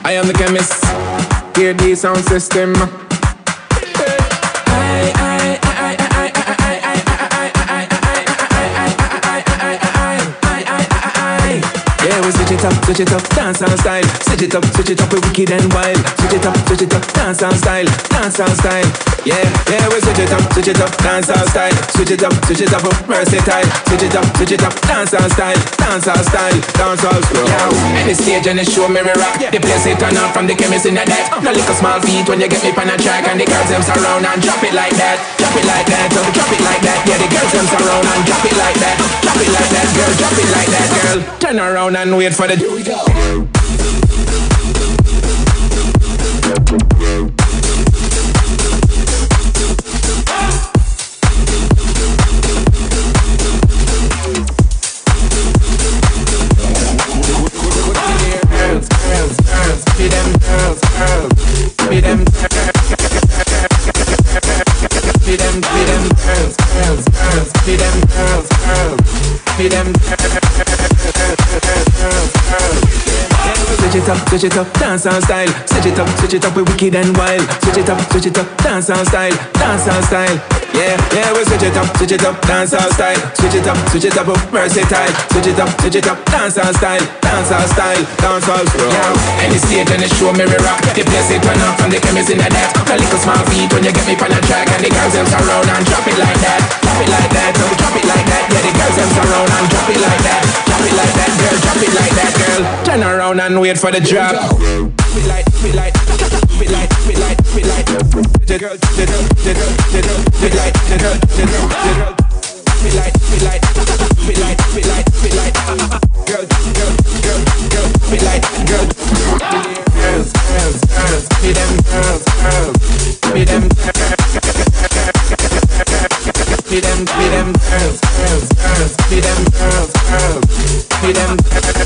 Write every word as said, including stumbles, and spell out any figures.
I am the chemist. Hear the sound system. Yeah, we switch it up, switch it up, dance on style. Switch it up, switch it up, we wicked and wild. Switch it up, switch it up, dance on style, dance on style. Yeah, yeah, we switch it up, switch it up, dance on style. Switch it up, switch it up, versatile. Switch it up, switch it up, dance on style, dance on style, dance on style. Yeah, any stage and the show me we rock. The place it turn up from the chemist in the net. No little small feet when you get me on a track and the girls them surround and drop it like that, drop it like that, so drop it like that. Yeah, the girls them surround and drop it like that, drop it like that, girl, drop it like that, girl. Turn around and wait for the. Here we go. Girls, girls, girls, be them girls, girls, be them, be them, be them girls, girls, girls, be them girls, girls, be them girls, girls. Switch it up, switch it up, dance on style. Switch it up, switch it up, we wicked and wild. Switch it up, switch it up, dance on style, dance on style. Yeah, yeah, we switch it up, switch it up, dance on style. Switch it up, switch it up, versatile. Switch it up, switch it up, dance on style, dance on style, dance on style. Yeah, any stage and the show me we rock. The place it turn up from the chemist in the net. A little small feet when you get me on a track and the girls them surround and drop it like that, drop it like that, so drop it like that. Yeah, the girls them surround and drop it like that, drop it like that, girl, drop it like that, girl. Turn around and wait for the drop. We like, we like, we like, we like, we like. The girl, the girl, the girl, the girl, the like, the girl, the girl, the girl. We like, we like, we like, we like, we like. Girl, girl, girl, girl, we like, girl. Girls, girls, girls, be them girls, girls, be them, be them, be them girls, girls, girls, be them girls, girls, be them.